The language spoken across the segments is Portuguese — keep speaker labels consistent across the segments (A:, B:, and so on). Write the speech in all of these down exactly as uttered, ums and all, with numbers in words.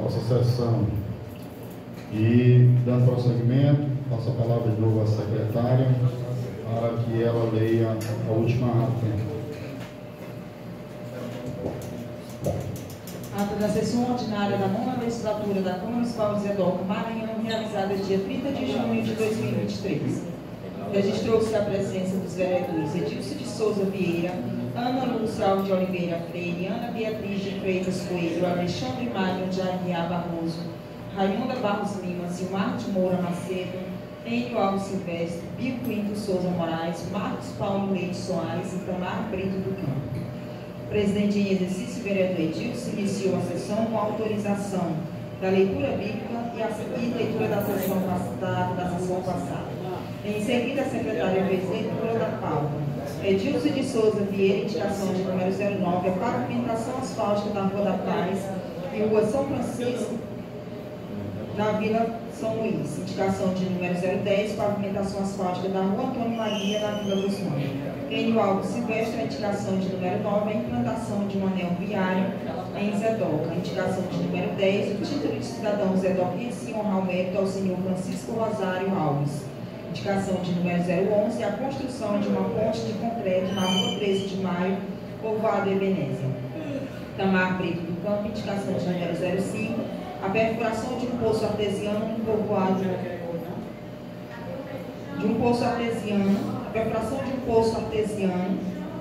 A: nossa sessão. E, dando prosseguimento, passo a palavra de novo à secretária para que ela leia a última ata.
B: Ata da sessão ordinária da nona legislatura da Câmara Municipal de Zedoca, Maranhão, realizada dia trinta de junho de dois mil e vinte e três. Registrou-se a presença dos vereadores Edilson de Souza Vieira, Ana Lúcia Alves de Oliveira Freire, Ana Beatriz de Freitas Coelho, Alexandre Magno de Aguiar Barroso, Raimunda Barros Lima, Silmar de Moura Macedo, Enio Alves Silvestre, Bio Quinto Souza Moraes, Marcos Paulo Leite Soares e Tamar Brito do Campo. Presidente em exercício, vereador Edilson, iniciou a sessão com autorização da leitura bíblica e a e leitura da sessão passada, da sessão passada. Em seguida, a secretária fez leitura da pauta. Edilson de Souza Vieira, indicação de número zero nove, a pavimentação asfáltica da Rua da Paz e Rua São Francisco, na Vila São Luís. Indicação de número zero dez, pavimentação asfáltica da Rua Antônio Maria, na Vila Guzmão. Enio Alves Silvestre, a indicação de número nove, a implantação de um anel viário em Zedoca. A indicação de número dez, o título de cidadão zedoquense honrar o mérito ao senhor Francisco Rosário Alves. Indicação de número zero onze, a construção de uma ponte de concreto na Rua treze de Maio, Povoado Ebenezer. Tamar Brito do Campo, indicação de número zero cinco, a perfuração de um poço artesiano no povoado de um poço artesiano, a perfuração de um poço artesiano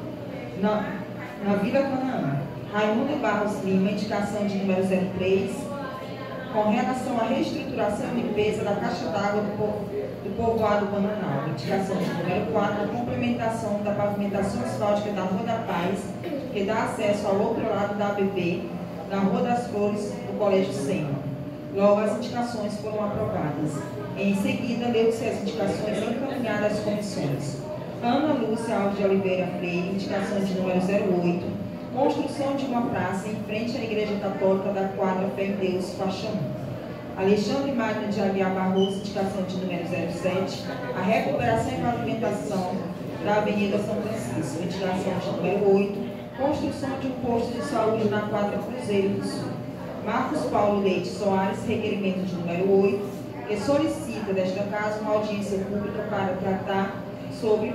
B: na, na Vila Canaã. Raimunda Barros Lima, indicação de número zero três, com relação à reestruturação e limpeza da caixa d'água do, po, do povoado Bananal. Indicação de número quatro, a complementação da pavimentação asfáltica da Rua da Paz, que dá acesso ao outro lado da A B B, na Rua das Flores, do Colégio Sema. Logo, as indicações foram aprovadas. Em seguida, leu-se as indicações encaminhadas às comissões. Ana Lúcia Alves de Oliveira Freire, indicação de número zero oito, construção de uma praça em frente à Igreja Católica da Quadra Fé em Deus, faixa um. Alexandre Magno de Aguiar Barroso, indicação de número zero sete, a recuperação e pavimentação da Avenida São Francisco, indicação de número oito, construção de um posto de saúde na Quadra Cruzeiro do Sul. Marcos Paulo Leite Soares, requerimento de número oito, que solicita desta casa uma audiência pública para tratar sobre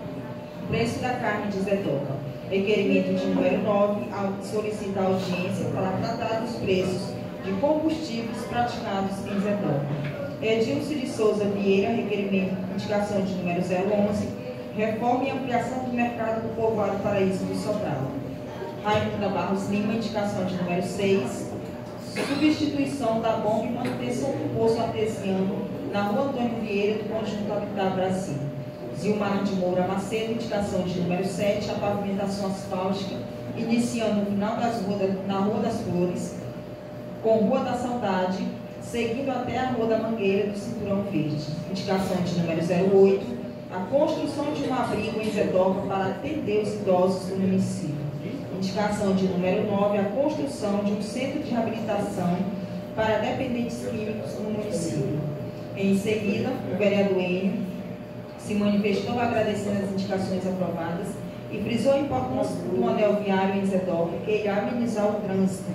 B: o preço da carne de Zedoca. Requerimento de número nove, solicita a audiência para tratar dos preços de combustíveis praticados em Zedoca. Edilson de Souza Vieira, requerimento, indicação de número zero onze, reforma e ampliação do mercado do povoado Paraíso do Sobral. Raimunda Barros Lima, indicação de número seis, substituição da bomba e manutenção do poço artesiano na Rua Antônio Vieira do Conjunto Habitat Brasil. Zilmar de Moura Macedo, indicação de número sete, a pavimentação asfáltica, iniciando no final das ruas, na Rua das Flores, com Rua da Saudade, seguindo até a Rua da Mangueira do Cinturão Verde. Indicação de número zero oito, a construção de um abrigo em Zedoca para atender os idosos do município. Indicação de número nove, a construção de um centro de reabilitação para dependentes químicos no município. Em seguida, o vereador Enio se manifestou agradecendo as indicações aprovadas e frisou a importância do anel viário em Zedoca, que irá amenizar o trânsito,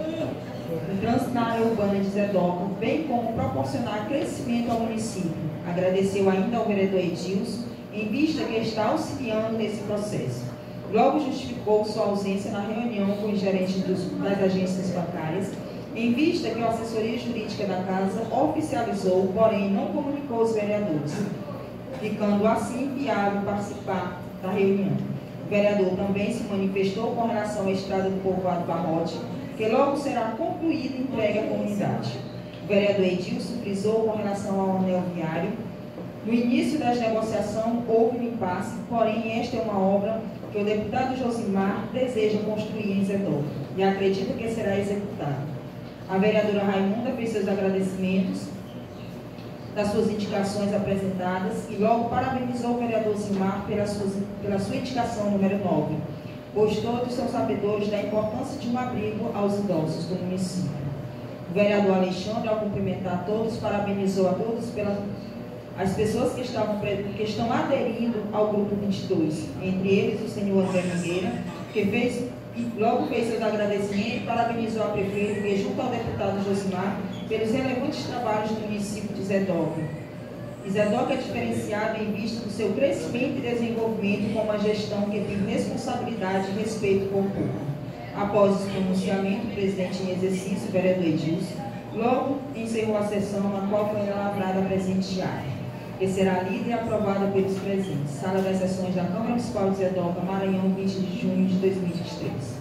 B: o trânsito na área urbana de Zedoca, bem como proporcionar crescimento ao município. Agradeceu ainda ao vereador Edilson, em vista que está auxiliando nesse processo. Logo justificou sua ausência na reunião com os gerentes dos, das agências bancárias, em vista que a assessoria jurídica da Casa oficializou, porém não comunicou aos vereadores, ficando assim inviável participar da reunião. O vereador também se manifestou com relação à estrada do povoado Barrote, que logo será concluída e entregue à comunidade. O vereador Edilson frisou com relação ao anel viário. No início das negociações houve um impasse, porém esta é uma obra que o deputado Josimar deseja construir em Zedoca e acredita que será executada. A vereadora Raimunda fez seus agradecimentos das suas indicações apresentadas e logo parabenizou o vereador Zimar pela sua, pela sua indicação número nove, pois todos são sabedores da importância de um abrigo aos idosos do município. O vereador Alexandre, ao cumprimentar todos, parabenizou a todos pelas as pessoas que, estavam, que estão aderindo ao grupo vinte e dois, entre eles o senhor André Nogueira, que fez e logo fez seus agradecimentos, parabenizou a prefeita e junto ao deputado Josimar pelos relevantes trabalhos do município de Zedoca. E Zedoca é diferenciado em vista do seu crescimento e desenvolvimento com uma gestão que tem responsabilidade e respeito com o povo. Após esse pronunciamento, o presidente em exercício, o vereador Edilson, logo encerrou a sessão na qual foi elaborada a presente ata, que será lida e aprovada pelos presentes. Sala das Sessões da Câmara Municipal de Zedoca, Maranhão, vinte de junho de dois mil e vinte e três.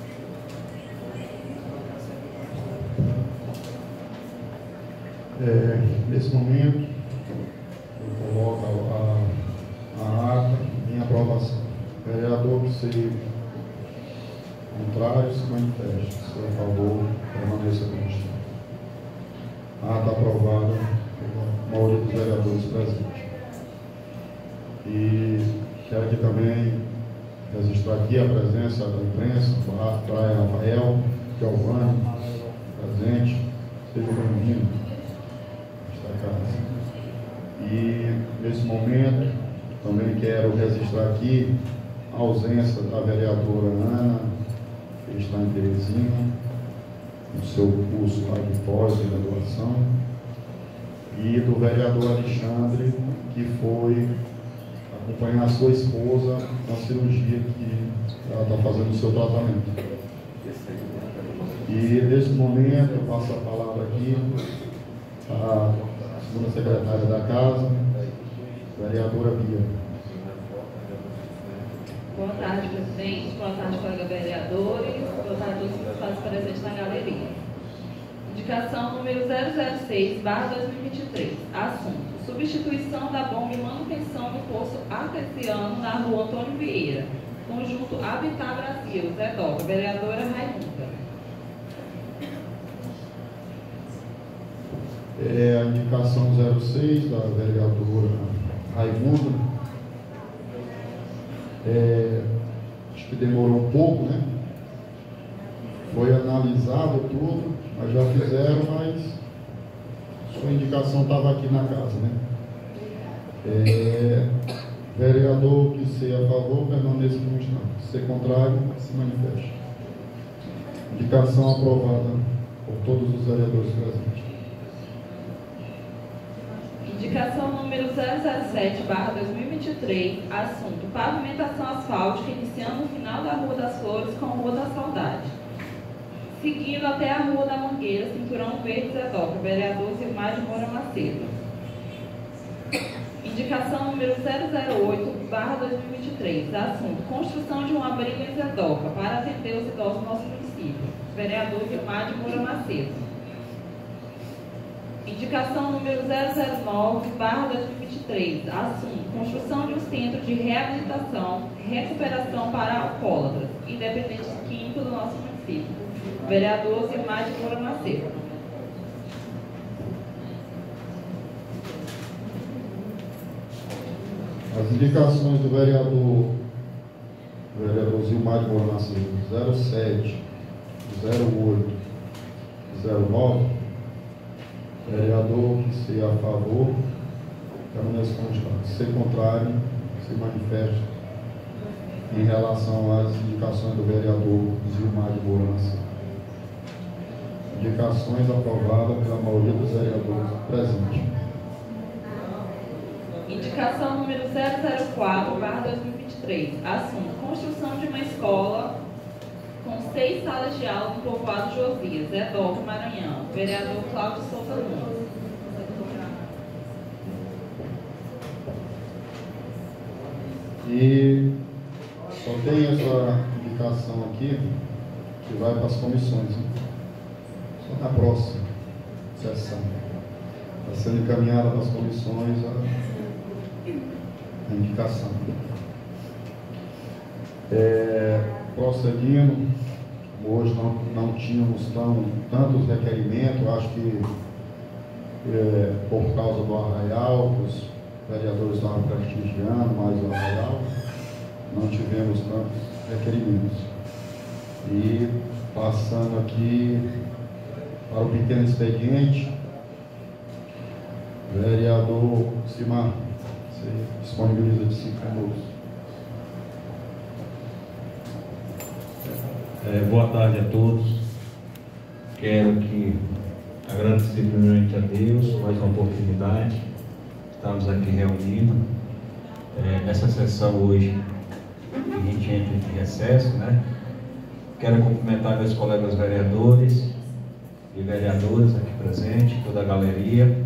A: É, nesse momento, eu coloco a, a ata em aprovação. Vereador que se contrário, se manifeste. Se é a favor, permaneça como está. A ata aprovada pela maioria dos vereadores presentes. E quero aqui também registrar aqui a presença da imprensa, Praia Rafael, Giovanni, presente. Seja bem-vindo a esta casa. E, nesse momento, também quero registrar aqui a ausência da vereadora Ana, que está em Teresina, no seu curso lá de pós-graduação, e do vereador Alexandre, que foi acompanhar a sua esposa na cirurgia que ela está fazendo o seu tratamento. E, nesse momento, eu passo a palavra aqui à segunda secretária da Casa, vereadora Bia.
C: Boa tarde, presidente. Boa tarde, colegas vereadores. Boa tarde a todos que estão presentes na galeria. Indicação número zero zero seis barra dois mil e vinte e três. Assunto: substituição da bomba e manutenção do poço artesiano na rua Antônio Vieira. Conjunto Habitat Brasil, Zedoca. Vereadora Raimunda.
A: É a indicação zero seis da vereadora Raimunda. É, acho que demorou um pouco, né? Foi analisado tudo, mas já fizeram, mas sua indicação estava aqui na casa, né? É, vereador que seja a favor, permaneça como está. Se ser contrário, se manifeste. Indicação aprovada por todos os vereadores presentes.
C: Indicação número zero zero sete barra dois mil e vinte e três, assunto: pavimentação asfáltica, iniciando no final da Rua das Flores com a Rua da Saudade, seguindo até a Rua da Mangueira, Cinturão Verde, Zedoca. Vereador Zilmar de Moura Macedo. Indicação número zero zero oito barra dois mil e vinte e três, assunto: construção de um abrigo em Zedoca para atender os idosos do nosso município. Vereador Zilmar de Moura Macedo. Indicação número zero zero nove barra dois mil e vinte e três, assunto: construção de um centro de reabilitação e recuperação para alcoólatras, independente químico do nosso município. Vereador Zilmar de Moura Macedo.
A: As indicações do vereador, vereador Zilmar de Moura Macedo, zero sete, zero oito, zero nove, vereador que seja a favor, permaneça como está. Se ser contrário, se manifeste em relação às indicações do vereador Zilmar de Moura Macedo. Indicações aprovadas pela maioria dos vereadores presentes.
C: Indicação número zero zero quatro barra dois mil e vinte e três, assunto: construção de uma escola com seis salas de aula no povoado Josias, Zedoca, Maranhão. Vereador Cláudio Souza Nunes.
A: E só tem essa indicação aqui que vai para as comissões, né? Só na próxima sessão. Está sendo encaminhada para as comissões a, a indicação. É, prosseguindo, hoje não, não tínhamos tão, tantos requerimentos, acho que é, por causa do arraial, os vereadores estavam prestigiando mais o arraial, não tivemos tantos requerimentos. E passando aqui para o pequeno expediente, vereador Simar, você disponibiliza de cinco minutos.
D: É, boa tarde a todos. Quero que agradecer primeiramente a Deus mais uma oportunidade. Estamos aqui reunidos é, nessa sessão hoje que a gente entra em recesso, né? Quero cumprimentar meus colegas vereadores e vereadoras aqui presentes, toda a galeria,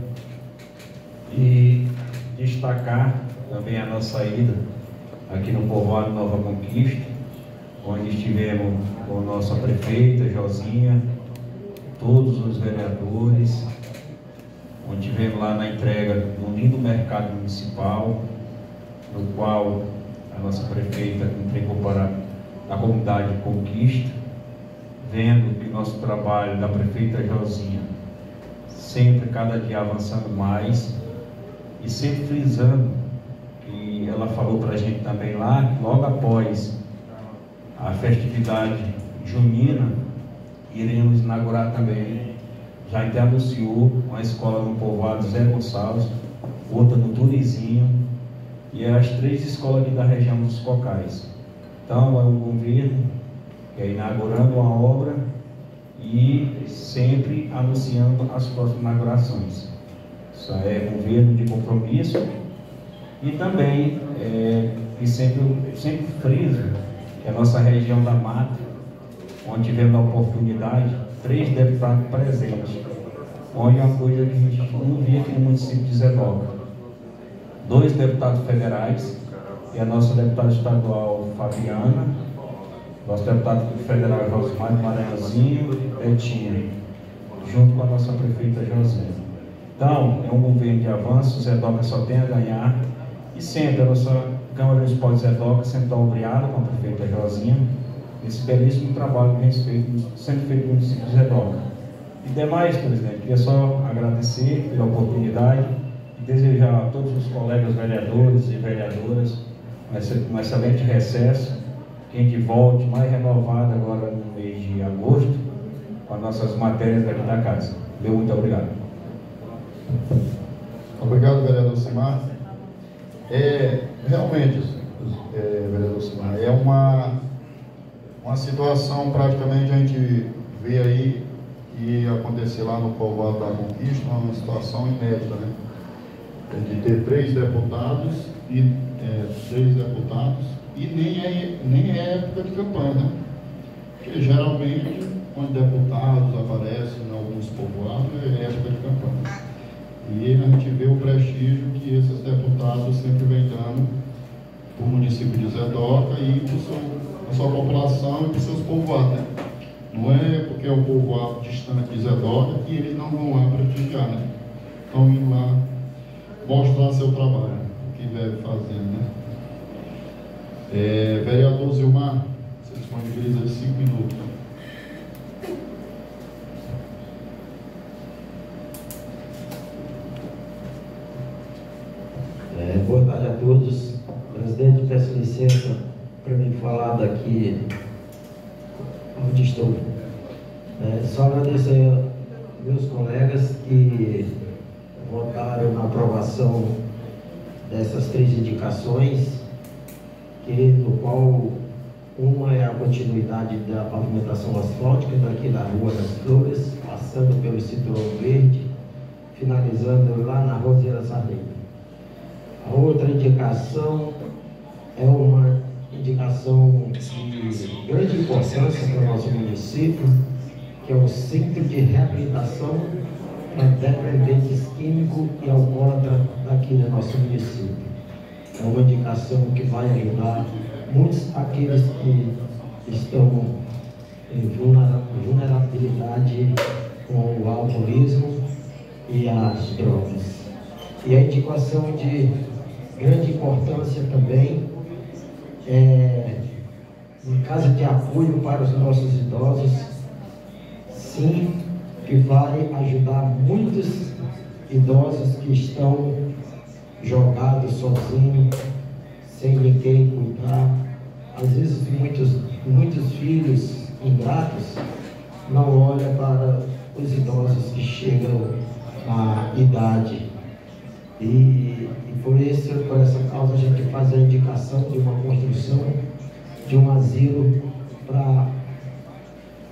D: e destacar também a nossa ida aqui no povoado Nova Conquista, onde estivemos com a nossa prefeita Josinha, todos os vereadores, onde estivemos lá na entrega do lindo mercado municipal, no qual a nossa prefeita entregou para a comunidade Conquista, vendo que nosso trabalho da prefeita Josinha sempre, cada dia avançando mais, e sempre frisando que ela falou para a gente também lá, que logo após a festividade junina, iremos inaugurar também, já até anunciou, uma escola no povoado Zé Gonçalves, outra no Turizinho, e as três escolas aqui da região dos Cocais. Então, é um governo que é inaugurando uma obra e sempre anunciando as próximas inaugurações. Isso é governo de compromisso e também, é, e sempre, sempre friso, que a nossa região da Mata, onde tivemos a oportunidade, três deputados presentes, onde é uma coisa que a gente não via aqui no município de Zedoca. Dois deputados federais, e a nossa deputada estadual Fabiana, nosso deputado federal Josimar Maranhãozinho e Betinha, junto com a nossa prefeita Josinha. Então, é um governo de avanço, Zedoca só tem a ganhar, e sempre a nossa Câmara Municipal de Zedoca sempre está obrigada com a prefeita Josinha, esse belíssimo trabalho que vem feito, sempre feito no município de Zedoca. E demais, presidente, queria só agradecer pela oportunidade e desejar a todos os colegas vereadores e vereadoras um excelente recesso, que a gente volte mais renovado agora no mês de agosto, com as nossas matérias daqui da casa. Meu muito obrigado.
A: Obrigado, vereador Simar. É, realmente, é, vereador Simar, é uma, uma situação praticamente a gente vê aí que acontecer lá no povoado da Conquista, uma situação inédita, né? De ter três deputados e é, três deputados e nem é, nem é época de campanha, né? Porque geralmente quando deputados aparecem em alguns povoados é época de campanha. E a gente vê o prestígio que esses deputados sempre vêm dando para o município de Zedoca e para a sua população e para os seus povoados, né? Não é porque é um povoado distante de Zedoca que eles não vão lá prestigiar, né? Estão indo lá mostrar seu trabalho, o que deve fazer, né? É, vereador Zilmar, você disponibiliza cinco minutos.
E: É, boa tarde a todos. Presidente, peço licença para me falar daqui onde estou. É, só agradecer a meus colegas que votaram na aprovação dessas três indicações, que, no qual uma é a continuidade da pavimentação asfáltica daqui da Rua das Flores, passando pelo Cinturão Verde, finalizando lá na Roseira Sarney. A outra indicação é uma indicação de grande importância para o nosso município, que é o Centro de Reabilitação para Dependentes Químicos e Alcoólatras daqui do nosso município. É uma indicação que vai ajudar muitos aqueles que estão em vulnerabilidade com o alcoolismo e as drogas. E a indicação de grande importância também é em casa de apoio para os nossos idosos, sim, que vai ajudar muitos idosos que estão jogados sozinhos, sem ninguém cuidar. Às vezes muitos, muitos filhos ingratos não olham para os idosos que chegam à idade. E, e por, esse, por essa causa a gente faz a indicação de uma construção de um asilo para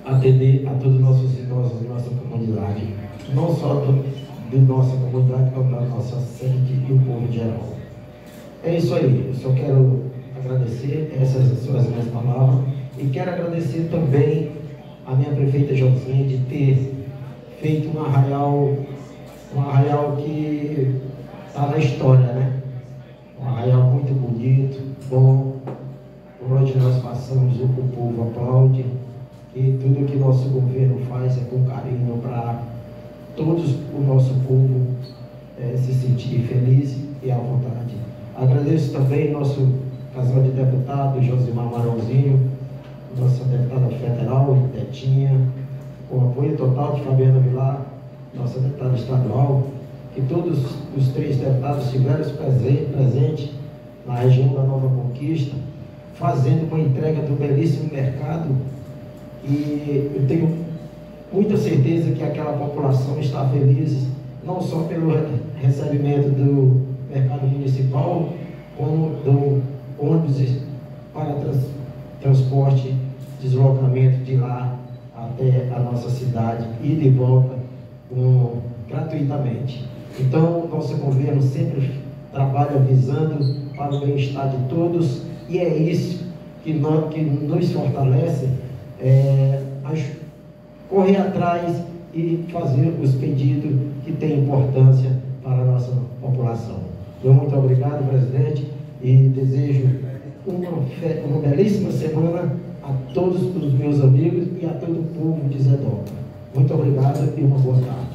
E: atender a todos os nossos idosos da nossa comunidade, não só do, de nossa comunidade, como da nossa sede e o povo em geral. É isso aí, eu só quero agradecer, essas são as minhas palavras, e quero agradecer também a minha prefeita Josinha de ter feito um arraial, um arraial que está na história, né? Um arraial muito bonito, bom, onde nós passamos, o povo aplaude, e tudo que nosso governo faz é com carinho para todos o nosso povo é, se sentir feliz e à vontade. Agradeço também nosso casal de deputados, Josimar Marãozinho, nossa deputada federal, Tetinha, com apoio total de Fabiana Vilar, nossa deputada estadual, que todos os três deputados estiveram presentes na região da Nova Conquista, fazendo uma entrega do belíssimo mercado, e eu tenho muita certeza que aquela população está feliz, não só pelo recebimento do mercado municipal, como do ônibus para trans, transporte, deslocamento de lá até a nossa cidade e de volta um, gratuitamente. Então, nosso governo sempre trabalha visando para o bem-estar de todos, e é isso que, nós, que nos fortalece, é, correr atrás e fazer os pedidos que têm importância para a nossa população. Então, muito obrigado, presidente, e desejo uma, uma belíssima semana a todos os meus amigos e a todo o povo de Zedoca. Muito obrigado e uma boa tarde.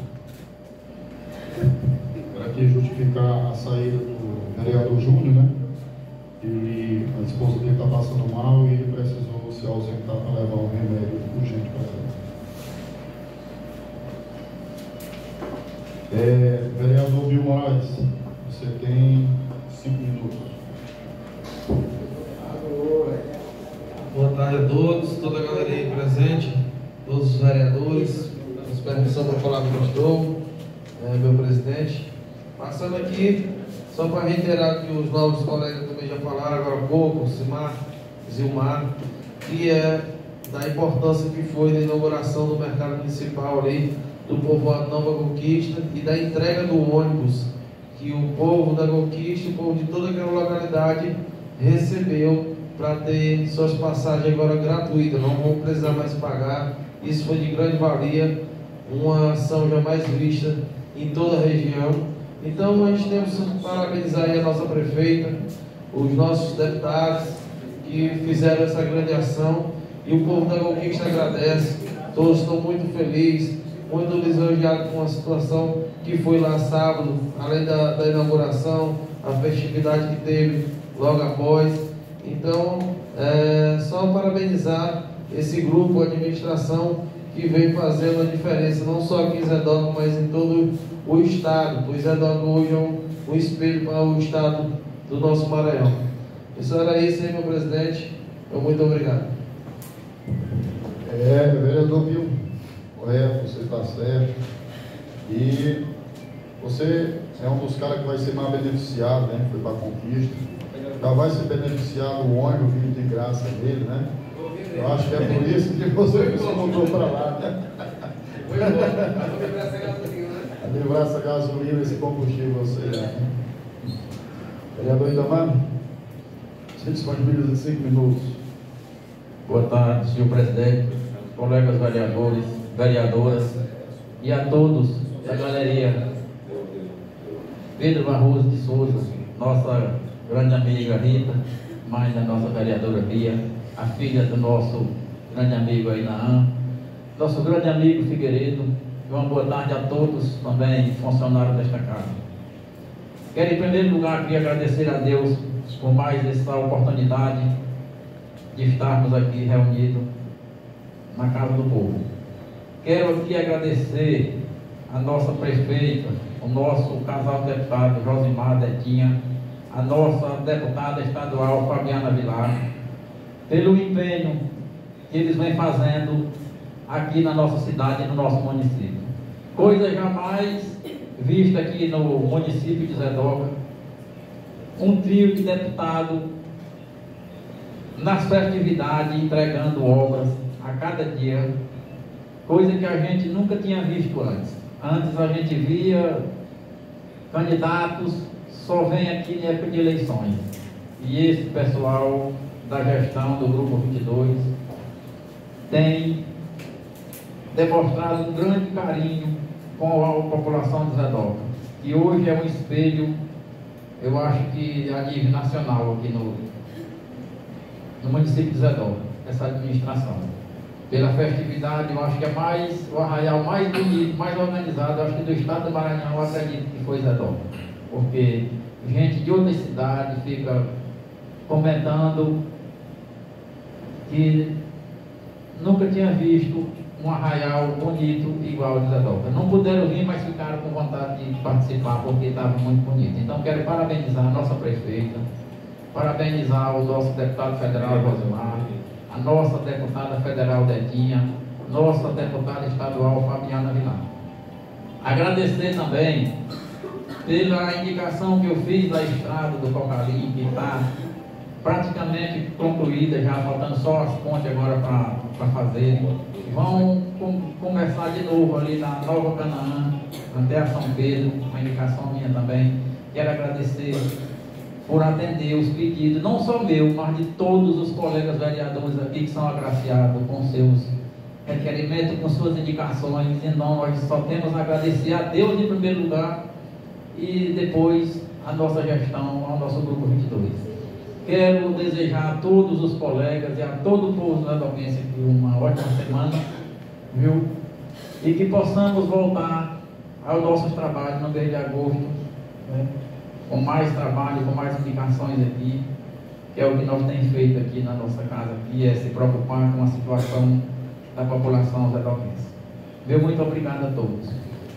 A: Quero aqui justificar a saída do vereador Júnior, né? E a esposa dele está passando mal e ele precisou se ausentar para levar um remédio urgente para ela. É, vereador Bill Moraes, você tem cinco minutos.
F: Boa tarde a todos, toda a galera aí presente, todos os vereadores, peço permissão para falar com o estou, é, meu presidente. Passando aqui, só para reiterar que os novos colegas também já falaram agora há pouco, Simar, Zilmar, que é da importância que foi da inauguração do mercado municipal ali, do povoado Nova Conquista, e da entrega do ônibus que o povo da Conquista, o povo de toda aquela localidade recebeu para ter suas passagens agora gratuitas, não vão precisar mais pagar. Isso foi de grande valia, uma ação jamais vista em toda a região. Então a gente temos que parabenizar aí a nossa prefeita, os nossos deputados que fizeram essa grande ação, e o povo da Conquista agradece. Todos estão muito felizes, muito lisonjeados com a situação que foi lá sábado, além da, da inauguração, a festividade que teve logo após. Então, é, só parabenizar esse grupo, a administração, que vem fazendo a diferença, não só aqui em Zedoca, mas em todo o estado, pois Zedoca hoje é um, um espelho para o estado do nosso Maranhão. Isso era isso aí, meu presidente. Então, muito obrigado.
A: É, vereador Bill, correto, você está certo. E você é um dos caras que vai ser mais beneficiado, né? Foi para a Conquista. Já vai ser beneficiado o ônibus vindo de graça dele, né? Eu acho que é por isso que você se mudou para lá, né? A livrar essa gasolina, esse combustível, você, né? Vereador Itamar, você disponibiliza cinco minutos.
G: Boa tarde, senhor presidente, colegas vereadores, vereadoras e a todos da galeria. Pedro Barroso de Souza, nossa grande amiga Rita, mãe da nossa vereadora Bia, a filha do nosso grande amigo Ainaan, nosso grande amigo Figueiredo, e uma boa tarde a todos também funcionários desta casa. Quero em primeiro lugar aqui agradecer a Deus por mais essa oportunidade de estarmos aqui reunidos na Casa do Povo. Quero aqui agradecer a nossa prefeita, o nosso casal de deputado Josimar Tetinha, a nossa deputada estadual Fabiana Vilar, pelo empenho que eles vêm fazendo aqui na nossa cidade e no nosso município. Coisa jamais vista aqui no município de Zedoca, um trio de deputado nas festividades entregando obras a cada dia coisa que a gente nunca tinha visto antes. Antes a gente via candidatos, só vem aqui em época de eleições. E esse pessoal da gestão do Grupo vinte e dois tem demonstrado um grande carinho com a população de Zé Doca, que hoje é um espelho, eu acho que a nível nacional aqui no, no município de Zé Doca, essa administração. Pela festividade, eu acho que é mais, o arraial mais bonito, mais organizado, eu acho que do estado do Maranhão, eu acredito que foi Zé Doca. Porque gente de outras cidades fica comentando que nunca tinha visto um arraial bonito igual o de Zé Doca. Não puderam vir, mas ficaram com vontade de participar porque estava muito bonito. Então quero parabenizar a nossa prefeita, parabenizar o nosso deputado federal Rosimar, a nossa deputada federal Dedinha, nossa deputada estadual Fabiana Vilar. Agradecer também pela indicação que eu fiz da estrada do Cocalim, que está praticamente concluída, já faltando só as pontes agora para fazer. Vão com, começar de novo ali na Nova Canaã, até a São Pedro, uma indicação minha também. Quero agradecer por atender os pedidos, não só meu, mas de todos os colegas vereadores aqui que são agraciados com seus requerimentos, com suas indicações. Então nós só temos a agradecer a Deus em primeiro lugar e depois a nossa gestão, ao nosso Grupo vinte e dois. Quero desejar a todos os colegas e a todo o povo da audiência aqui uma ótima semana, viu? E que possamos voltar aos nossos trabalhos no mês de agosto, né? Com mais trabalho, com mais indicações aqui, que é o que nós temos feito aqui na nossa casa, que é se preocupar com a situação da população zedoquense. Meu muito obrigado a todos.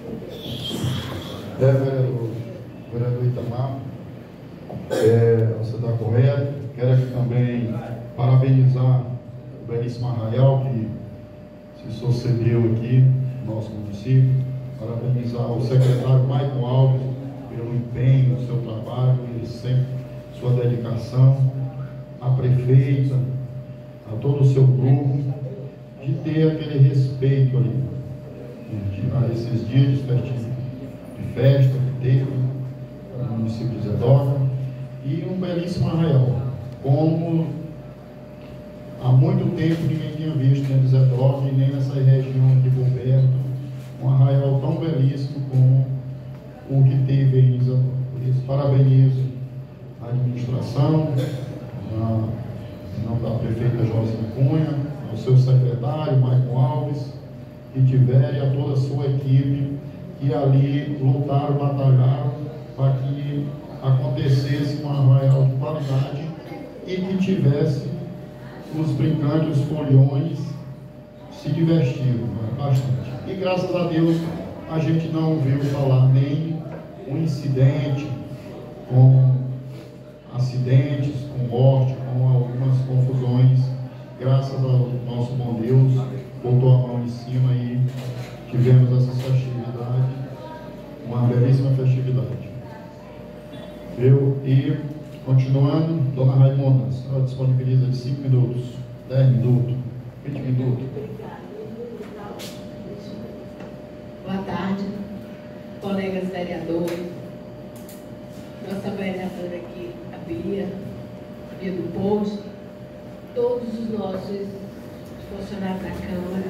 A: É, vereador, vereador Itamar, é, você está correto. Quero aqui também parabenizar o belíssimo arraial que se sucedeu aqui no nosso município, parabenizar o secretário Maicon Alves pelo empenho do seu trabalho, ele sempre, sua dedicação, a prefeita, a todo o seu grupo, de ter aquele respeito ali, a esses dias de festa, de festa que teve no município de Zé Doca, e um belíssimo arraial, como há muito tempo ninguém tinha visto nem de Zé Doca e nem nessa região aqui por perto, um arraial tão belíssimo como o que teve em Zé Doca. Por isso, parabenizo a administração, a, não da prefeita Josina Cunha, ao seu secretário, Maicon Alves, que tiver, e a toda a sua equipe, que ali lutaram, batalharam para que acontecesse um arraial de qualidade e que tivesse os brincantes, os folhões se divertindo, né, bastante. E graças a Deus a gente não ouviu falar nem um incidente com acidentes, com morte, com algumas confusões. Graças ao nosso bom Deus, botou a mão em cima e tivemos essa festividade, uma belíssima festividade. Eu, e, continuando, dona Raimonda, a senhora disponibiliza de cinco minutos, dez minutos, vinte minutos.
H: Boa tarde, colegas vereadores, nossa vereadora aqui, a Bia, a Bia do Posto, todos os nossos funcionários da Câmara,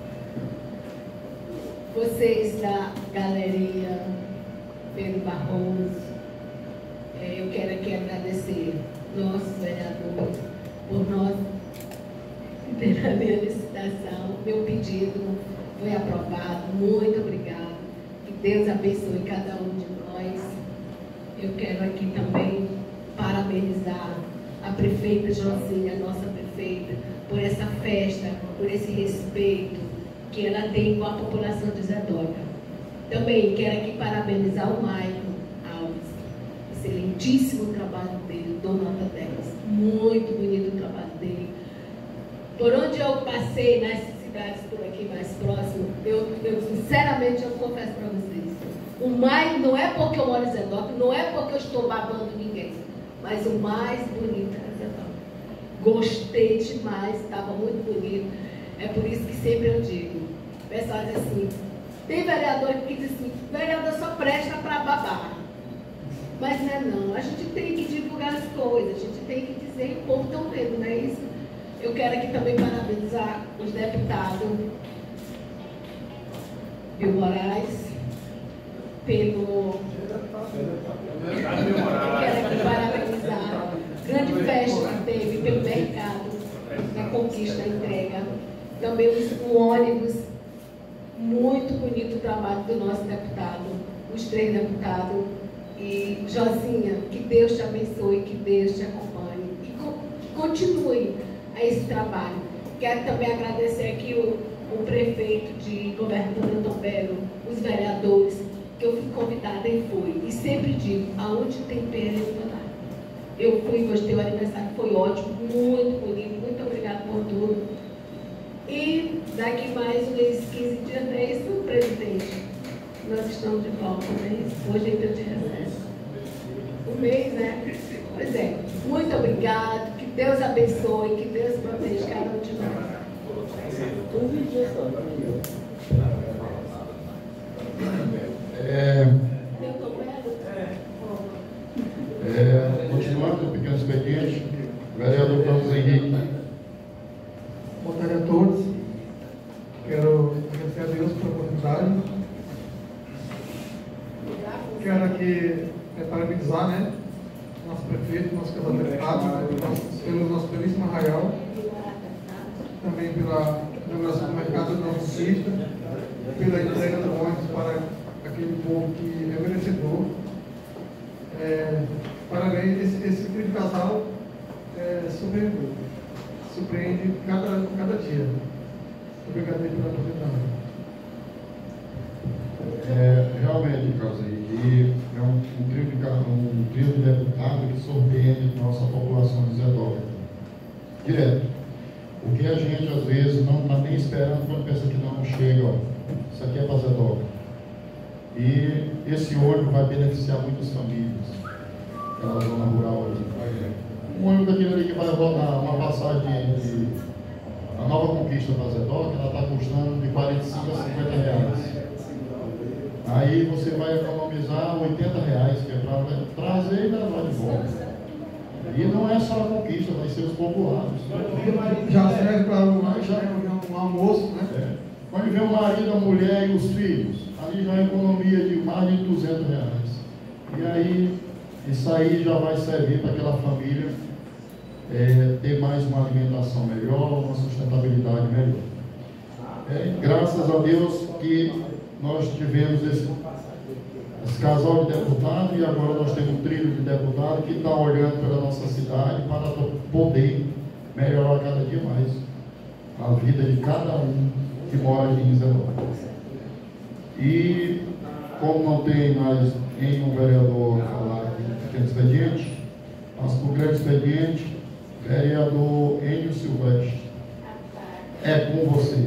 H: vocês da galeria Pedro Barroso. Eu quero aqui agradecer nossos vereadores por nós ter a minha licitação. Meu pedido foi aprovado. Muito obrigado. Que Deus abençoe cada um de nós. Eu quero aqui também parabenizar a prefeita Jocília, a nossa prefeita, por essa festa, por esse respeito que ela tem com a população de Zé Doca. Também quero aqui parabenizar o Maicon Alves. Excelentíssimo trabalho dele, dou nota dez. Muito bonito o trabalho dele. Por onde eu passei, nas cidades por aqui mais próximas, eu, eu sinceramente eu confesso para vocês, o mais, não é porque eu moro em Zé Doca, não é porque eu estou babando ninguém, mas o mais bonito era Zé Doca. Gostei demais, estava muito bonito. É por isso que sempre eu digo, pessoal diz assim, tem vereador que diz assim, vereador só presta para babar. Mas não é não, a gente tem que divulgar as coisas, a gente tem que dizer, e o povo está vendo, não é isso? Eu quero aqui também parabenizar os deputados Bill Moraes, pelo... Eu quero aqui parabenizar a grande festa que teve pelo mercado, na conquista da entrega. Também o ônibus, muito bonito o trabalho do nosso deputado, os três deputados. E Josinha, que Deus te abençoe, que Deus te acompanhe e co continue a esse trabalho. Quero também agradecer aqui o, o prefeito de Governador Antônio Belo, os vereadores, que eu fui convidada e fui. E sempre digo, aonde tem P L, eu vou lá. Eu fui, gostei, o aniversário foi ótimo, muito bonito, muito obrigada por tudo. E daqui mais uns quinze dias, não é isso, presidente? Nós estamos de volta, não é isso? Hoje é dia de recesso. Um mês, né? Pois é. Muito obrigado, que Deus abençoe, que Deus proteja cada um de nós.
A: É, é, continuando o pequeno expediente, o vereador Carlos Henrique.
I: Boa tarde a todos. Quero agradecer a Deus pela oportunidade. Quero aqui é, parabenizar, né, nosso prefeito, nosso casal deputado, pelo nosso belíssimo arraial, também pela inauguração do mercado da conquista, pela entrega do ônibus para aquele povo que é merecedor. É, parabéns, esse, esse tipo de casal é, surpreendeu, surpreende cada, cada dia. Obrigado pela oportunidade.
A: É, realmente, Carlos Henrique, é um, um, trio de, um trio de deputados que surpreende nossa população de Zedópolis. Direto. O que a gente, às vezes, não está nem esperando quando pensa que não chega, ó, isso aqui é para Zedópolis. E esse ônibus vai beneficiar muitas famílias, aquela zona rural ali. Um ônibus daquele ali que vai rodar uma passagem de... A nova conquista para Zedópolis, ela está custando de quarenta e cinco a cinquenta reais. Aí você vai economizar oitenta reais, que é para trazer e levar de volta. E não é só a conquista, vai ser os populares.
I: Já serve para um almoço, né?
A: É. Quando vem o marido, a mulher e os filhos, ali já é economia de mais de duzentos reais. E aí, isso aí já vai servir para aquela família é, ter mais uma alimentação melhor, uma sustentabilidade melhor. É, graças a Deus que nós tivemos esse, esse casal de deputados e agora nós temos um trilho de deputados que está olhando pela nossa cidade para poder melhorar cada dia mais a vida de cada um que mora em Zedópolis. E como não tem mais nenhum vereador a falar aqui no pequeno expediente, mas para o grande expediente, vereador Enio Silvestre, é com você.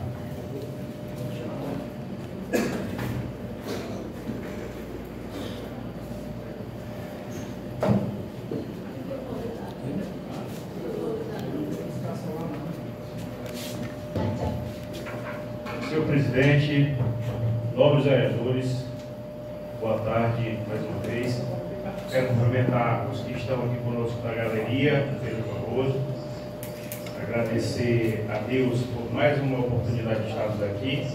J: Senhor presidente, nobres vereadores, boa tarde mais uma vez. Quero cumprimentar os que estão aqui conosco na galeria, Pedro Barroso, agradecer a Deus por mais uma oportunidade de estarmos aqui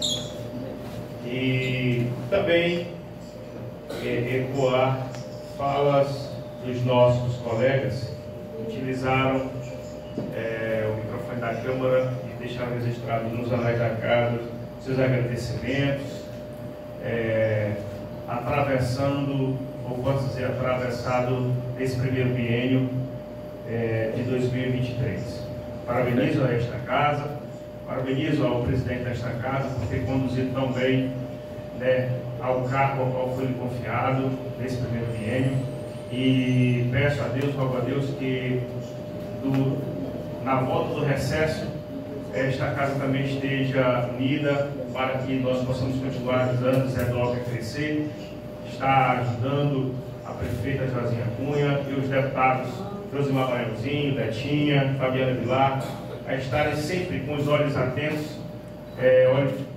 J: e também é, ecoar falas dos nossos colegas que utilizaram é, o microfone da Câmara e deixaram registrado nos anais da casa seus agradecimentos, é, atravessando, ou posso dizer, atravessado esse primeiro biênio é, de dois mil e vinte e três. Parabenizo a esta casa, parabenizo ao presidente desta casa por ter conduzido tão bem, né, ao cargo ao qual foi lhe confiado nesse primeiro biênio, e peço a Deus, rogo a Deus que do, na volta do recesso esta casa também esteja unida para que nós possamos continuar ajudando Zedópolis a crescer, está ajudando a prefeita Josinha Cunha e os deputados Josimar Baiãozinho, Betinha, Fabiana Vilar, a estarem sempre com os olhos atentos, é, olhos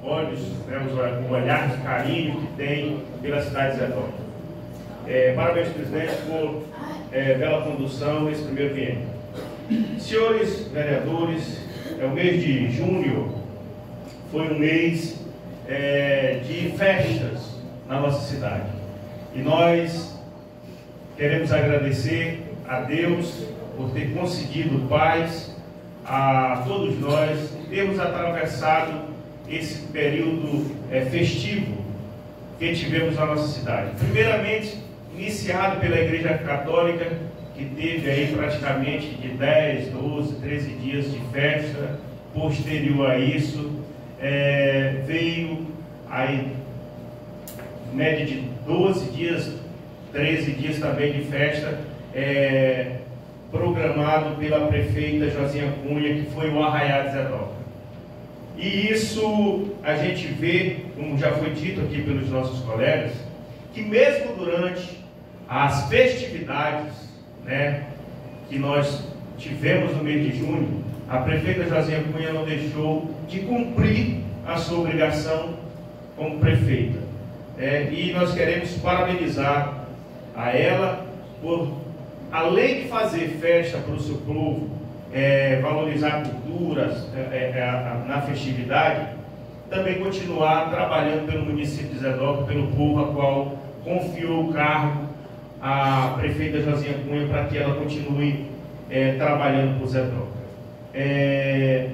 J: olhos, né, o olhar de carinho que tem pela cidade de Zé Doca. É, parabéns, presidente, por é, bela condução nesse primeiro biênio. Senhores vereadores, é, o mês de junho foi um mês é, de festas na nossa cidade. E nós queremos agradecer a Deus por ter concedido paz a todos nós, termos atravessado esse período é, festivo que tivemos na nossa cidade. Primeiramente, iniciado pela Igreja Católica, que teve aí praticamente de dez, doze, treze dias de festa. Posterior a isso, é, veio aí média de doze dias, treze dias também de festa, é, programado pela prefeita Josinha Cunha, que foi o Arraiá de Zé Doca. E isso a gente vê, como já foi dito aqui pelos nossos colegas, que mesmo durante as festividades, né, que nós tivemos no mês de junho, a prefeita Josinha Cunha não deixou de cumprir a sua obrigação como prefeita. É, e nós queremos parabenizar a ela por, além de fazer festa para o seu povo, é, valorizar culturas é, é, a, na festividade, também continuar trabalhando pelo município de Zé Doca, pelo povo a qual confiou o cargo a prefeita Josinha Cunha, para que ela continue é, trabalhando por Zé Doca. É,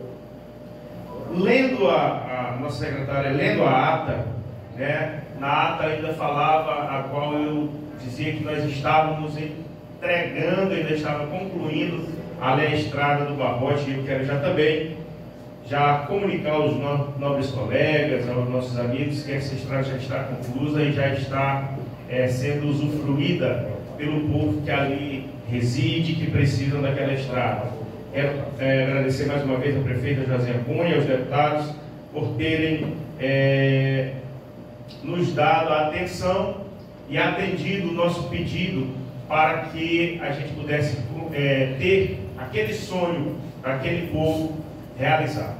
J: lendo a, a nossa secretária, lendo a ata, né, na ata ainda falava, a qual eu dizia que nós estávamos entregando, ainda estava concluindo ali a estrada do Barrote, e eu quero já também já comunicar aos no, nobres colegas, aos nossos amigos, que essa estrada já está conclusa e já está é, sendo usufruída pelo povo que ali reside, que precisam daquela estrada. Quero é, agradecer mais uma vez a prefeita Josinha Cunha e aos deputados por terem é, nos dado a atenção e atendido o nosso pedido para que a gente pudesse é, ter aquele sonho para aquele povo realizado.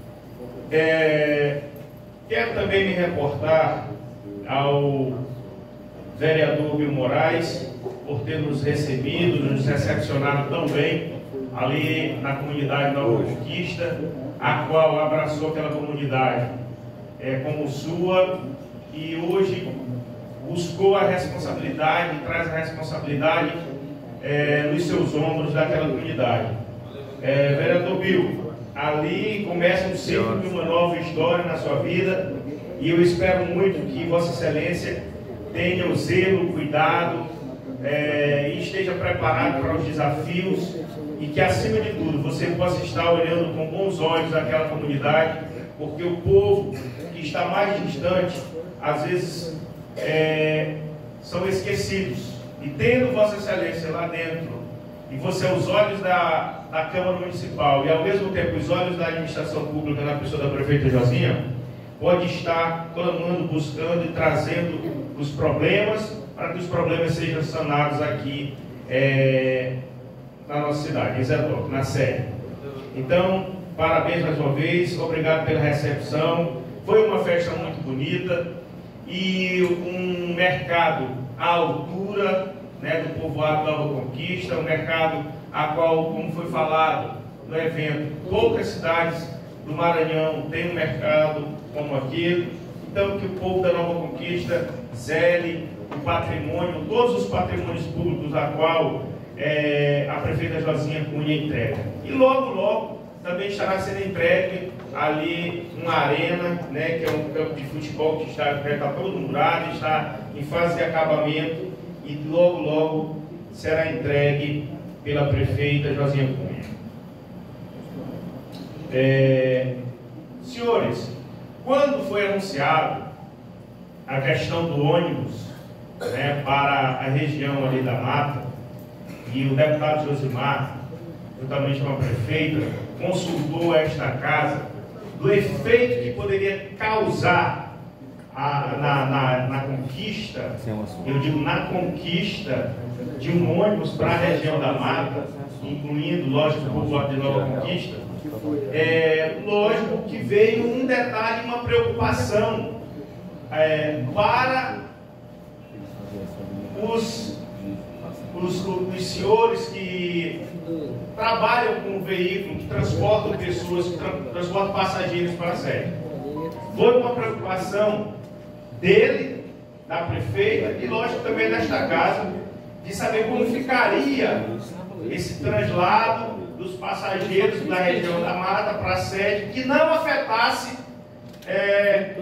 J: É, quero também me reportar ao vereador Bill Moraes por ter nos recebido, nos recepcionado tão bem ali na comunidade Nova Conquista, a qual abraçou aquela comunidade é, como sua, e hoje buscou a responsabilidade, traz a responsabilidade é, nos seus ombros daquela comunidade. É, vereador Bill, ali começa um ciclo de uma nova história na sua vida, e eu espero muito que Vossa Excelência tenha o zelo, o cuidado é, e esteja preparado para os desafios, e que acima de tudo você possa estar olhando com bons olhos aquela comunidade, porque o povo que está mais distante às vezes é, são esquecidos, e tendo Vossa Excelência lá dentro, e você os olhos da, da Câmara Municipal e ao mesmo tempo os olhos da administração pública na pessoa da prefeita Josinha, pode estar clamando, buscando e trazendo os problemas, para que os problemas sejam sanados aqui é, na nossa cidade, em Zé Doca, na sede. Então, parabéns mais uma vez, obrigado pela recepção. Foi uma festa muito bonita e um mercado à altura, né, do povoado Nova Conquista, um mercado a qual, como foi falado no evento, poucas cidades do Maranhão têm um mercado como aquele. Então, que o povo da Nova Conquista zele o patrimônio, todos os patrimônios públicos a qual é, a prefeita Josinha Cunha entrega. E logo, logo, também estará sendo entregue ali uma arena, né, que é um campo de futebol que está, já está todo murado, está em fase de acabamento, e logo, logo será entregue pela prefeita Josinha Cunha. É, senhores, quando foi anunciado a questão do ônibus, né, para a região ali da Mata, e o deputado Josimar, juntamente com a prefeita, consultou esta casa do efeito que poderia causar a, na, na, na conquista, eu digo na conquista de um ônibus para a região da Mata, incluindo, lógico, o povoado de Nova Conquista, É, lógico que veio um detalhe, uma preocupação é, para os, os, os senhores que trabalham com o veículo, que transportam pessoas, que tra transportam passageiros para a sede. Foi uma preocupação dele, da prefeita e, lógico, também desta casa, de saber como ficaria esse translado dos passageiros da região da Mata para a sede, que não afetasse é,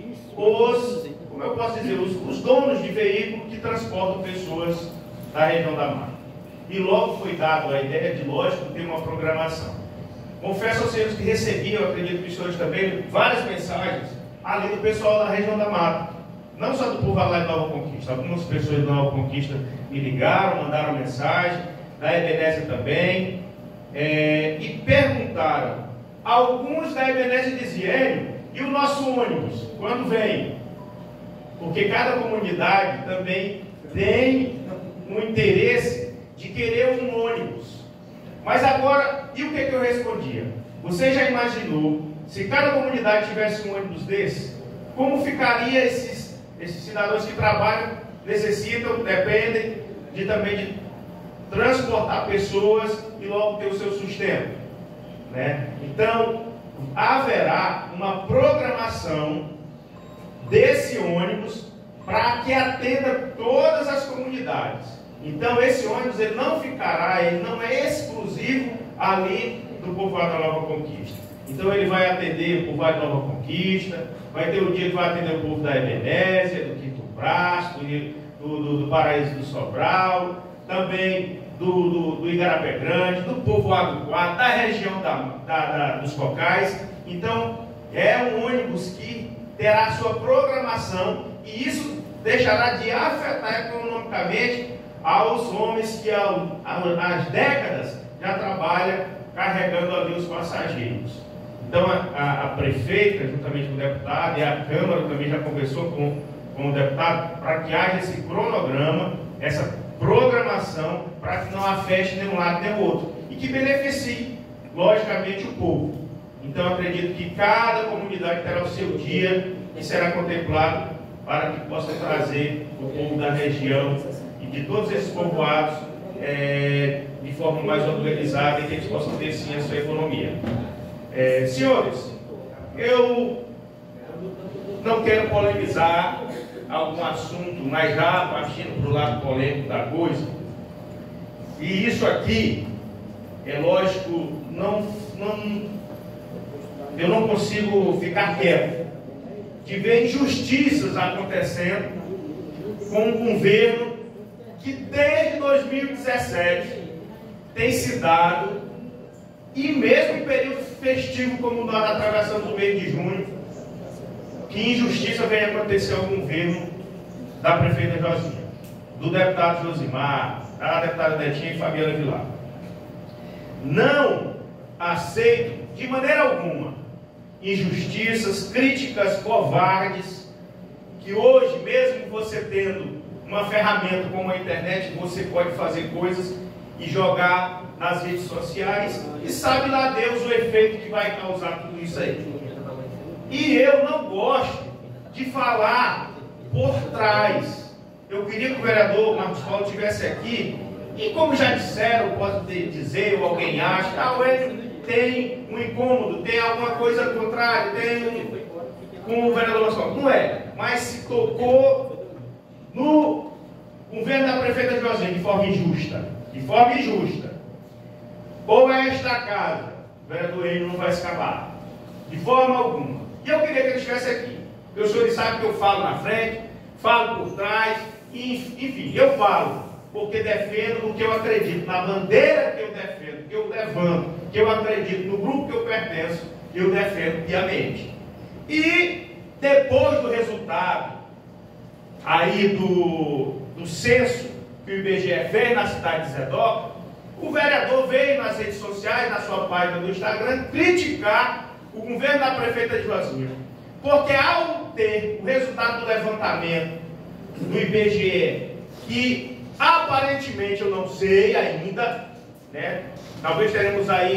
J: os, como eu posso dizer, os, os donos de veículo que transportam pessoas da região da Mata. E logo foi dado a ideia de, lógico, ter uma programação. Confesso aos senhores que recebi, eu acredito que os senhores também, várias mensagens ali do pessoal da região da Mata. Não só do povo lá de Nova Conquista, algumas pessoas de Nova Conquista me ligaram, mandaram mensagem, da Ebenezer também, é, e perguntaram. Alguns da Ebenezer diziam, e o nosso ônibus, quando vem? Porque cada comunidade também tem um interesse de querer um ônibus. Mas agora, e o que, que eu respondia? Você já imaginou, se cada comunidade tivesse um ônibus desse, como ficaria esses Esses cidadãos que trabalham, necessitam, dependem de também de transportar pessoas e logo ter o seu sustento, né? Então, haverá uma programação desse ônibus para que atenda todas as comunidades. Então, esse ônibus ele não ficará, ele não é exclusivo ali do povoado da Nova Conquista. Então, ele vai atender o povoado da Nova Conquista, vai ter o dia que vai atender o povo da Ebenésia, do Quinto Braço, do, do, do Paraíso do Sobral, também do, do, do Igarapé Grande, do povo Aguquá, da região da, da, da, dos Cocais. Então, é um ônibus que terá sua programação e isso deixará de afetar economicamente aos homens que há, há décadas já trabalham carregando ali os passageiros. Então, a, a, a prefeita, juntamente com o deputado, e a Câmara também já conversou com, com o deputado, para que haja esse cronograma, essa programação, para que não afete nem um lado nem o outro, e que beneficie, logicamente, o povo. Então, acredito que cada comunidade terá o seu dia e será contemplado para que possa trazer o povo da região e de todos esses povoados é, de forma mais organizada e que eles possam ter, sim, a sua economia. É, senhores, eu não quero polemizar algum assunto, mas já partindo para o lado polêmico da coisa, e isso aqui, é lógico, não, não, eu não consigo ficar quieto de ver injustiças acontecendo com um governo que desde dois mil e dezessete tem se dado, e mesmo em período festivo como na atravessação do mês de junho, que injustiça vem acontecer ao governo da prefeita Josinha, do deputado Josimar, da deputada Netinha e Fabiana Vilar. Não aceito de maneira alguma injustiças, críticas covardes, que hoje, mesmo você tendo uma ferramenta como a internet, você pode fazer coisas e jogar nas redes sociais, e sabe lá Deus o efeito que vai causar tudo isso aí. E eu não gosto de falar por trás. Eu queria que o vereador Marcos Paulo estivesse aqui, e como já disseram, posso dizer, ou alguém acha, ah, ele tem um incômodo, tem alguma coisa contrária, tem um, com o vereador Marcos Paulo. Não é, mas se tocou no governo da prefeita Josinha de forma injusta, de forma injusta. Ou é esta casa, o vereador Enio não vai escapar, de forma alguma. E eu queria que ele estivesse aqui, porque os senhores sabem que eu falo na frente, falo por trás, e, enfim, eu falo, porque defendo o que eu acredito, na bandeira que eu defendo, que eu levanto, que eu acredito, no grupo que eu pertenço, eu defendo piamente. E depois do resultado aí do, do censo que o I B G E fez na cidade de Zedoca, o vereador veio nas redes sociais, na sua página do Instagram, criticar o governo da prefeita de Josinha. Porque ao ter o resultado do levantamento do I B G E, que aparentemente eu não sei ainda, né? Talvez teremos aí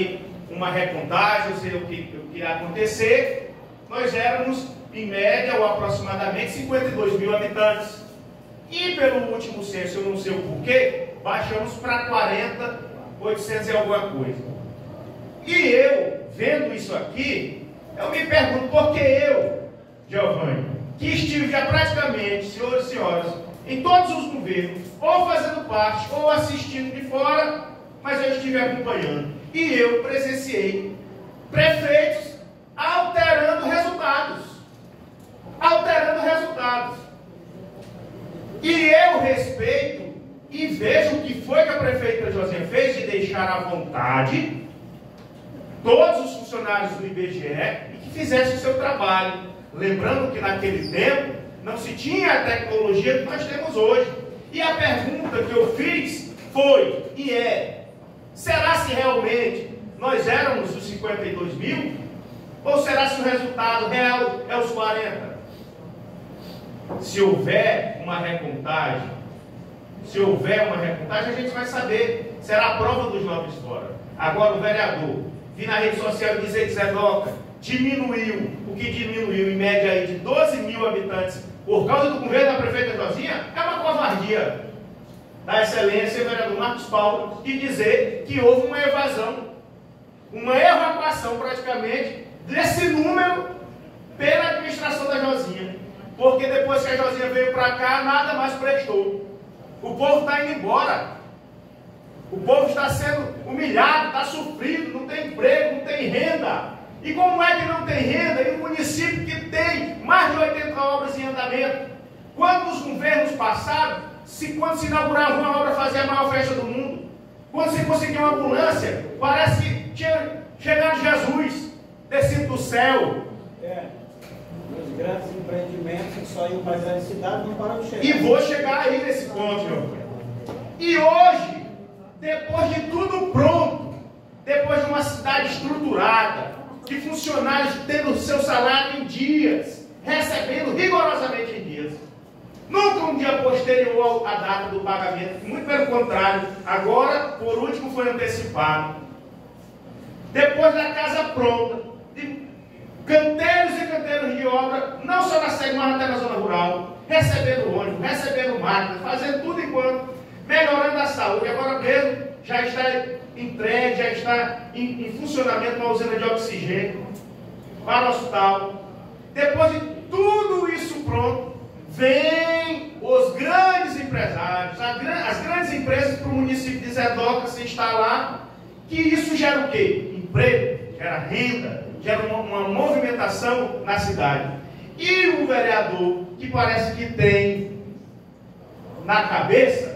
J: uma recontagem, eu sei o que, o que ia acontecer, nós éramos, em média, ou aproximadamente, cinquenta e dois mil habitantes. E pelo último censo, eu não sei o porquê, baixamos para quarenta mil e oitocentos e alguma coisa. E eu, vendo isso aqui, eu me pergunto, por que eu, Giovanni, que estive já praticamente, senhores e senhoras, em todos os governos, ou fazendo parte, ou assistindo de fora, mas eu estive acompanhando. E eu presenciei prefeitos alterando resultados. Alterando resultados. E eu respeito e vejo o que foi que a prefeita Josinha fez de deixar à vontade todos os funcionários do I B G E e que fizessem o seu trabalho. Lembrando que naquele tempo não se tinha a tecnologia que nós temos hoje. E a pergunta que eu fiz foi, e é, será se realmente nós éramos os cinquenta e dois mil? Ou será se o resultado real é os quarenta? Se houver uma recontagem, se houver uma recontagem, a gente vai saber. Será a prova dos nomes fora. Agora o vereador vir na rede social e dizer que Zedoca diminuiu, o que diminuiu em média aí de doze mil habitantes por causa do governo da prefeita Josinha, é uma covardia da excelência, vereador Marcos Paulo, e dizer que houve uma evasão, uma evacuação praticamente desse número pela administração da Josinha. Porque depois que a Josinha veio para cá, nada mais prestou. O povo está indo embora. O povo está sendo humilhado, está sofrido, não tem emprego, não tem renda. E como é que não tem renda em um município que tem mais de oitenta obras em andamento? Quando os governos passaram, se, quando se inaugurava uma obra, fazia a maior festa do mundo. Quando se conseguia uma ambulância, parece que tinha chegado Jesus, descido do céu.
K: É. Os grandes empreendimentos que só iam para a cidade não param de chegar.
J: E vou chegar aí nesse ponto, meu pai. E hoje, depois de tudo pronto, depois de uma cidade estruturada, de funcionários tendo seu salário em dias, recebendo rigorosamente em dias, nunca um dia posterior à data do pagamento, muito pelo contrário, agora, por último, foi antecipado. Depois da casa pronta, de canteiros e canteiros de obra, não só na sede, mas até na zona rural, recebendo ônibus, recebendo máquinas, fazendo tudo enquanto, melhorando a saúde. Agora mesmo já está entregue, já está em, em funcionamento uma usina de oxigênio para o hospital. Depois de tudo isso pronto, vem os grandes empresários, as grandes empresas para o município de Zedoca se instalar, que isso gera o quê? Emprego, gera renda, gera uma, uma movimentação na cidade. E o vereador, que parece que tem na cabeça,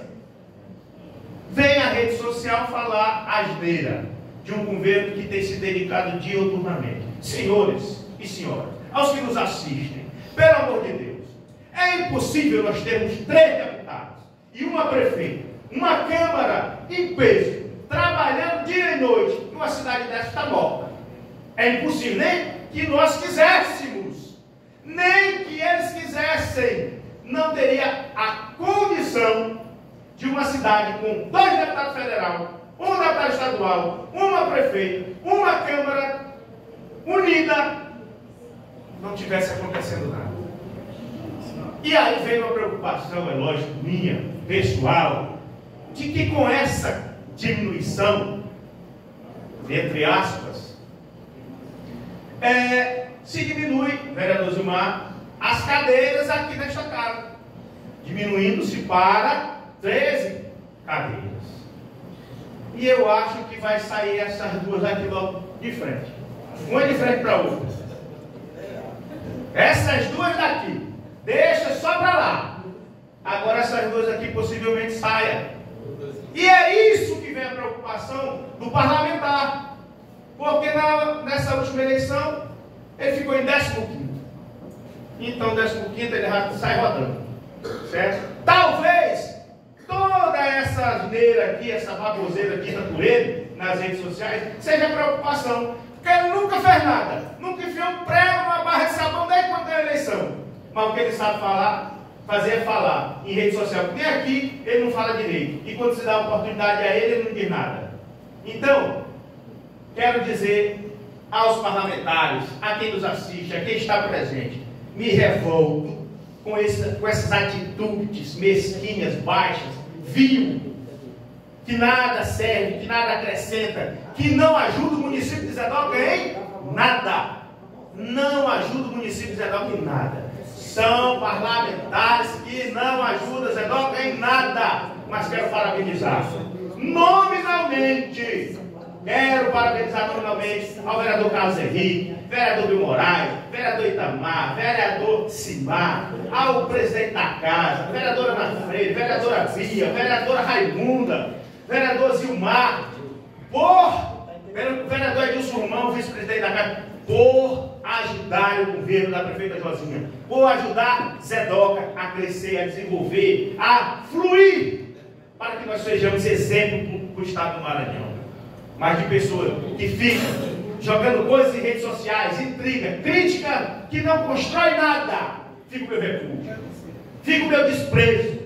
J: vem à rede social falar asneira de um governo que tem se dedicado diuturnamente. Senhores e senhoras, aos que nos assistem, pelo amor de Deus, é impossível nós termos três deputados e uma prefeita, uma Câmara em peso, trabalhando dia e noite numa cidade dessa está morta. É impossível, nem que nós quiséssemos, nem que eles quisessem, não teria a condição de uma cidade com dois deputados federais, um deputado estadual, uma prefeita, uma Câmara unida, não tivesse acontecendo nada. E aí vem uma preocupação, é lógico, minha, pessoal, de que com essa diminuição, entre aspas, é, se diminui, vereador Zilmar, as cadeiras aqui nesta casa, diminuindo-se para treze cadeiras. E eu acho que vai sair essas duas aqui logo de frente. Uma de frente para a outra. Essas duas daqui, deixa só para lá. Agora essas duas aqui possivelmente saiam. E é isso que vem a preocupação do parlamentar. Porque na, nessa última eleição, ele ficou em décimo quinto. Então, décimo quinto ele sai rodando. Certo? Talvez toda essa asneira aqui, essa baboseira dita por ele nas redes sociais, seja preocupação. Porque ele nunca fez nada. Nunca enfiou um prego numa barra de sabão desde quando tem eleição. Mas o que ele sabe falar, fazer é falar em rede social. Nem aqui ele não fala direito. E quando se dá oportunidade a ele, ele não diz nada. Então,
L: quero dizer aos parlamentares, a quem nos assiste, a quem está presente, me revolto com, esse, com essas atitudes mesquinhas, baixas, vil, que nada serve, que nada acrescenta, que não ajuda o município de Zedoca em nada. Não ajuda o município de Zedoca em nada. São parlamentares que não ajudam Zedoca em nada. Mas quero parabenizar nominalmente. Quero parabenizar nominalmente ao vereador Carlos Henrique, vereador Bill Moraes, vereador Itamar, vereador Simar, ao presidente da casa, vereadora Ana Freire, vereadora Bia, vereadora Raimunda, vereador Zilmar, por vereador Edilson Romão, vice-presidente da casa, por ajudar o governo da prefeita Josinha, por ajudar Zedoca a crescer, a desenvolver, a fluir, para que nós sejamos exemplo para o estado do Maranhão. Mas de pessoas que ficam jogando coisas em redes sociais, intriga, crítica que não constrói nada, fica o meu repúdio, fica o meu desprezo.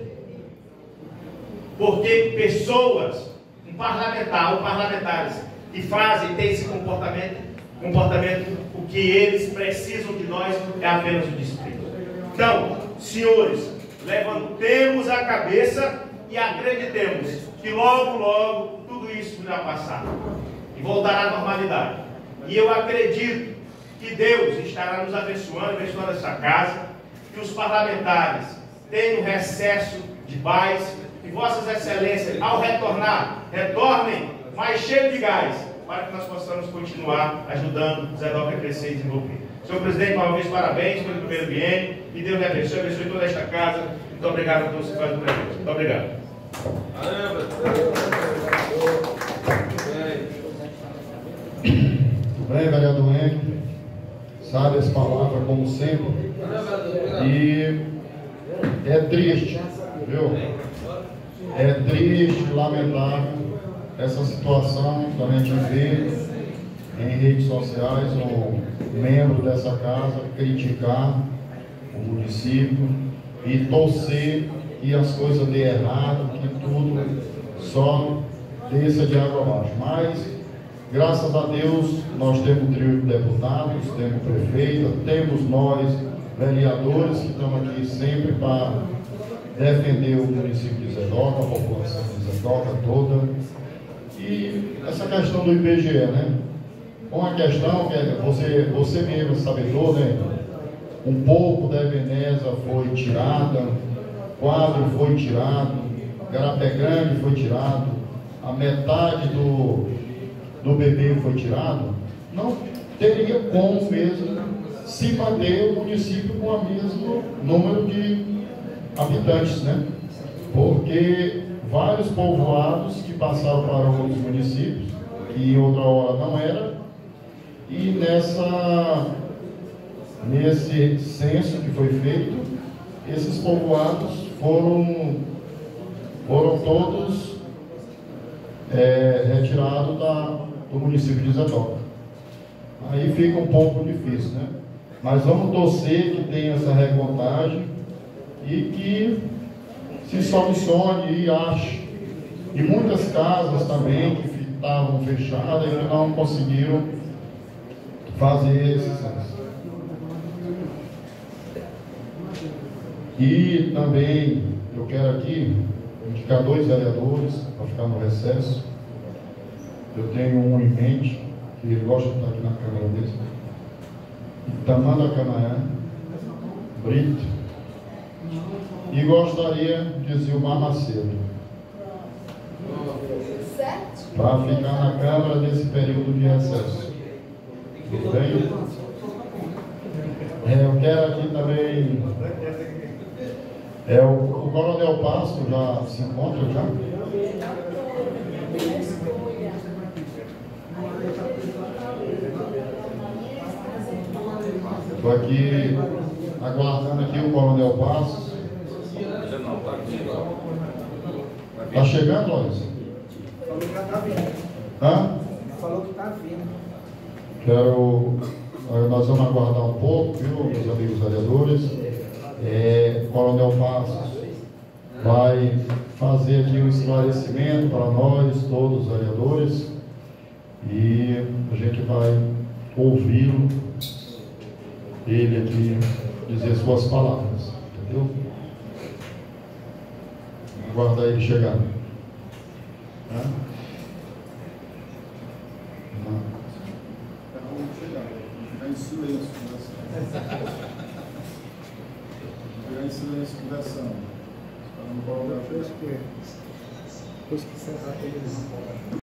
L: Porque pessoas, um parlamentar ou parlamentares que fazem, têm esse comportamento, comportamento, o que eles precisam de nós é apenas o desprezo. Então, senhores, levantemos a cabeça e acreditemos que logo, logo, tudo isso irá passar e voltará à normalidade. E eu acredito que Deus estará nos abençoando, abençoando essa casa, que os parlamentares tenham recesso de paz, que vossas excelências, ao retornar, retornem mais cheios de gás, para que nós possamos continuar ajudando Zedoca a crescer e desenvolver. Senhor presidente, mais uma vez, parabéns pelo primeiro biênio, e Deus lhe abençoe, abençoe toda esta casa. Muito obrigado a todos que fazem o prefeito. Muito obrigado.
A: Muito bem, vereador Henrique, sabe as palavras como sempre, e é triste, viu? É triste, lamentável essa situação que a gente vê em redes sociais, um membro dessa casa criticar o município e torcer e as coisas dê errado, que tudo só desça de água abaixo. Mas, graças a Deus, nós temos um trio de deputados, temos prefeita, temos nós, vereadores, que estamos aqui sempre para defender o município de Zedoca, a população de Zedoca toda. E essa questão do I B G E, né? Uma questão que é, você, você mesmo sabedor, né? Um pouco da Ebenezer foi tirada, Quadro foi tirado, Garapé Grande foi tirado, a metade do, do bebê foi tirado. Não teria como mesmo se manter o município com o mesmo número de habitantes, né? Porque vários povoados que passaram para outros municípios, que em outra hora não era, e nessa, nesse censo que foi feito, esses povoados foram, foram todos é, retirados da, do município de Zedoca. Aí fica um pouco difícil, né? Mas vamos torcer que tenha essa recontagem e que se solucione e ache. E muitas casas também que estavam fechadas e não conseguiram fazer esse censo. E também eu quero aqui indicar dois vereadores para ficar no recesso. Eu tenho um em mente, que ele gosta de estar aqui na Câmara dele. Tamanda Canaã, Brito. E gostaria de Zilmar Macedo, para ficar na Câmara nesse período de recesso. Tudo bem? É, eu quero aqui também. É, o, o Coronel Pasto já se encontra já? Estou aqui aguardando aqui o Coronel Pasto. Está chegando, Lois?
K: Falou que já está vindo.
A: Hã?
K: Falou que está vindo.
A: Quero. Nós vamos aguardar um pouco, viu, meus amigos vereadores. É, o Coronel Passos vai fazer aqui um esclarecimento para nós, todos os vereadores, E a gente vai ouvi-lo, ele aqui, dizer suas palavras, entendeu? Vamos aguardar ele chegar. Né?
M: Ficar em silêncio conversando. Ficar em silêncio conversando. Para não colocar. Depois que encerrar, ele